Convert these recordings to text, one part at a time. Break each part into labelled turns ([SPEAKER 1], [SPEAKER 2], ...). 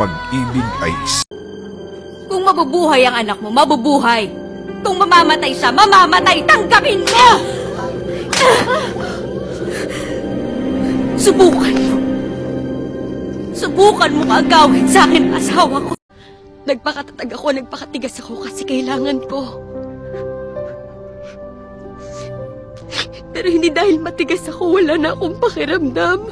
[SPEAKER 1] pag-ibig ay
[SPEAKER 2] Kung mabubuhay ang anak mo, mabubuhay. Kung mamamatay siya, mamamatay. Tanggapin mo! Subukan mo. Subukan mo agawin sa akin ang asawa ko. Nagpakatatag ako, nagpakatigas ako kasi kailangan ko. Pero hindi dahil matigas ako, wala na akong pakiramdam.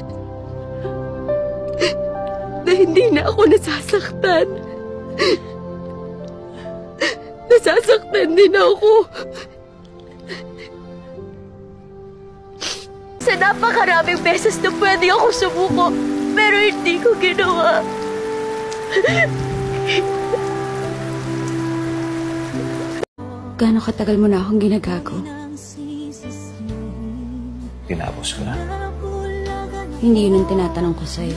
[SPEAKER 2] Na hindi na ako nasasaktan. Nasasaktan din ako. Sa napakaraming beses na pwede ako sumuko, pero hindi ko ginawa. Gaano katagal mo na akong ginagago?
[SPEAKER 3] Tinapos ko na.
[SPEAKER 2] Hindi yun ang tinatanong ko sa'yo.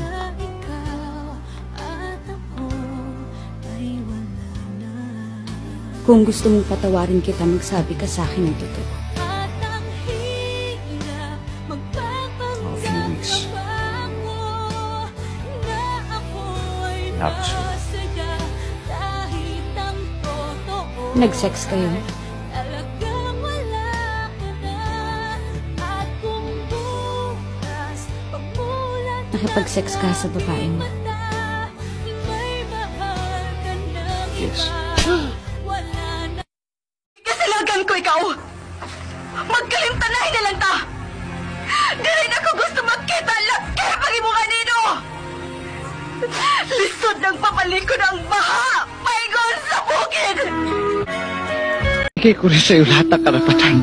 [SPEAKER 2] Kung gusto mong patawarin kita, magsabi ka sa akin ng totoo.
[SPEAKER 3] A few weeks. Tinapos ko na.
[SPEAKER 2] Nag-sex kayo? Nakipag-sex ka sa babae mo?
[SPEAKER 3] Yes.
[SPEAKER 2] Kasalagan ko ikaw! Magkalimtanahin na lang ta! Di rin ako gusto magkita laki pag mo kanino! Lisod ng papalikod ang baha! Paigon sa bukid!
[SPEAKER 4] Bigay ko rin sa'yo lahat ng karapatan.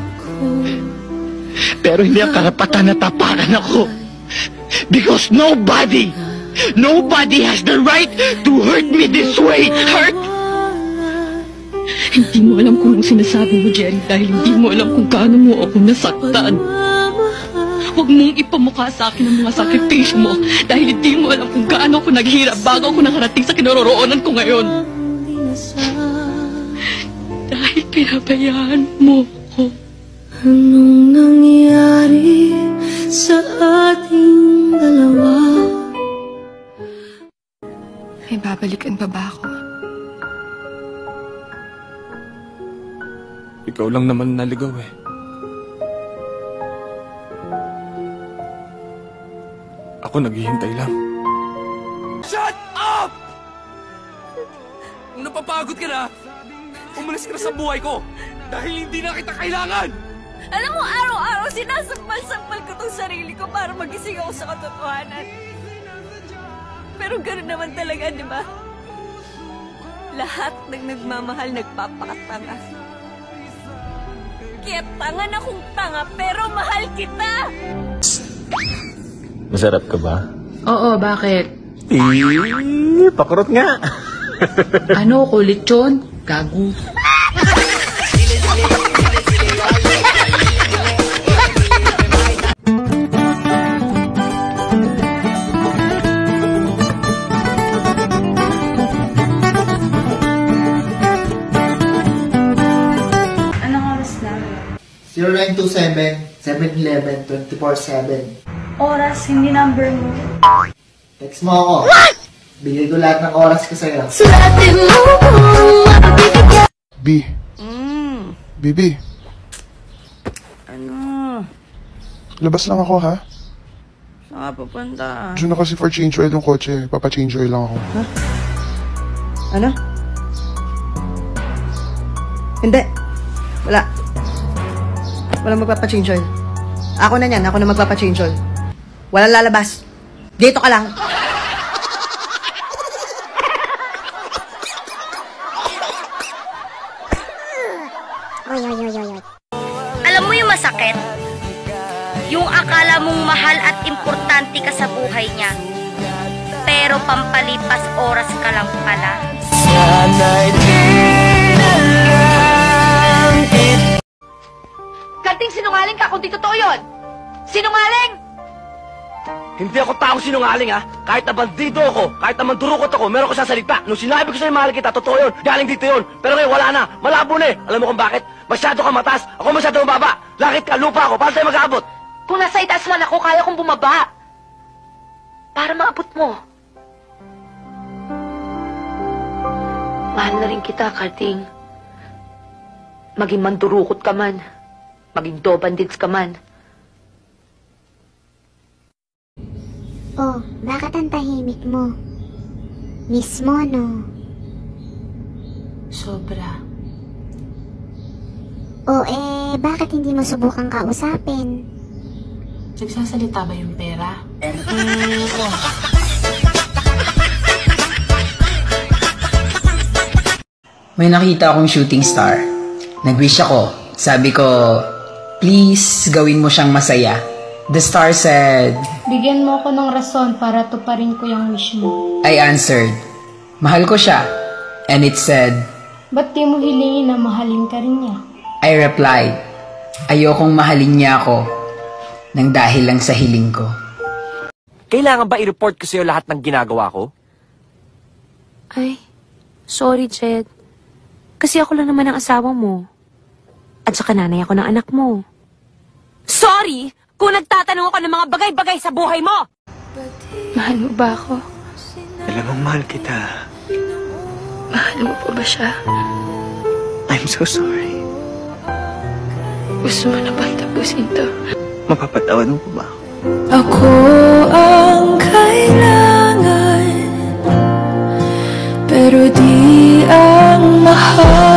[SPEAKER 4] Pero hindi ang karapatan na tapakan ako. Because nobody has the right to hurt me this way. Hurt!
[SPEAKER 5] Hindi mo alam kung anong sinasabi mo, Jerry, dahil hindi mo alam kung gaano mo ako nasaktan. Huwag mong ipamukha sa akin ang mga sakripisyo mo dahil hindi mo alam kung gaano ako naghirap bago ako nakarating sa kinaroroonan ko ngayon. Dahil pinabayaan mo ko.
[SPEAKER 6] Anong nangyari sa ating dalawa?
[SPEAKER 5] May babalikan pa ba ako?
[SPEAKER 1] ikaw lang naman naligaw eh. Ako naghihintay lang.
[SPEAKER 7] Shut up! Kung napapagod ka na, umalis ka na sa buhay ko dahil hindi na kita kailangan!
[SPEAKER 2] Alam mo, araw-araw sinasampal-sampal ko tong sarili ko para magising ako sa katotohanan. Pero gano'n naman talaga, di ba? Lahat ng nagmamahal nagpapakatanga. Kaya tanga na kung tanga, pero mahal kita!
[SPEAKER 3] Masarap ka ba?
[SPEAKER 5] Oo, bakit?
[SPEAKER 3] Pakurot nga.
[SPEAKER 5] Ano, kulit yun? Gago.
[SPEAKER 6] Anong oras na?
[SPEAKER 8] 0927-711-24/7.
[SPEAKER 6] Oras, hindi number mo.
[SPEAKER 8] Text mo ako. What? Bigay ko lahat ng oras ko sa'yo.
[SPEAKER 6] Sulatin mo kung mabibigyan.
[SPEAKER 1] B. Bibi.
[SPEAKER 9] Ano?
[SPEAKER 1] Labas lang ako ha.
[SPEAKER 9] Saan ka pupunta?
[SPEAKER 1] Diyan na kasi for change oil yung kotse. Papa-change oil lang ako.
[SPEAKER 9] Ha? Ano? Hindi. Wala. Walang magpapa-change oil. Ako na yan. Ako na magpapa-change oil. Walang lalabas. Dito ka lang.
[SPEAKER 10] Alam mo yung masakit? Yung akala mong mahal at importante ka sa buhay niya. Pero pampalipas oras ka lang pala.
[SPEAKER 2] Kanting sinungaling ka kung di totoo yun! Sinungaling!
[SPEAKER 7] Hindi ako tao sinungaling ha. Kahit na bandido ako, kahit na mandurukot ako, meron ko sa salita. Nung sinabi ko sa'yo mahal kita, totoo yun. Galing dito yun. Pero ngayon wala na. Malabo na eh. Alam mo kung bakit? Masyado ka mataas. Ako masyado mababa. Lakit ka, lupa ako. Paano tayo mag-aabot?
[SPEAKER 2] Kung nasa itaas man ako, kaya kong bumaba. Para maabot mo.
[SPEAKER 11] Mahal na rin kita, Karding. Maging mandurukot ka man. Maging dobandits ka man.
[SPEAKER 12] Oh, bakit ang tahimik mo? Miss mo, no?
[SPEAKER 11] Sobra.
[SPEAKER 12] Oh, bakit hindi mo subukang kausapin?
[SPEAKER 11] Nagsasalita ba yung pera?
[SPEAKER 13] May nakita akong shooting star. Nag-wish ako. Sabi ko, please, gawin mo siyang masaya. The star said,
[SPEAKER 6] Bigyan mo ako ng rason para tuparin ko yung wish mo.
[SPEAKER 13] I answered, mahal ko siya. And it said,
[SPEAKER 6] Ba't di mo hilingin na mahalin ka rin niya?
[SPEAKER 13] I replied, ayokong mahalin niya ako nang dahil lang sa hiling ko.
[SPEAKER 7] Kailangan ba i-report ko sa'yo lahat ng ginagawa ko?
[SPEAKER 11] Ay, sorry, Jed. Kasi ako lang naman ang asawa mo. At saka nanay ako ng anak mo.
[SPEAKER 2] Sorry kung nagtatanong ako ng mga bagay-bagay sa buhay mo!
[SPEAKER 11] Mahal mo ba ako?
[SPEAKER 3] Alam mong mahal kita.
[SPEAKER 11] Mahal mo pa ba siya?
[SPEAKER 3] I'm so sorry.
[SPEAKER 11] Gusto mo na bang tapusin to?
[SPEAKER 3] Mapapatawad mo pa ba ako?
[SPEAKER 6] Ako ang kailangan, pero di ang mahal.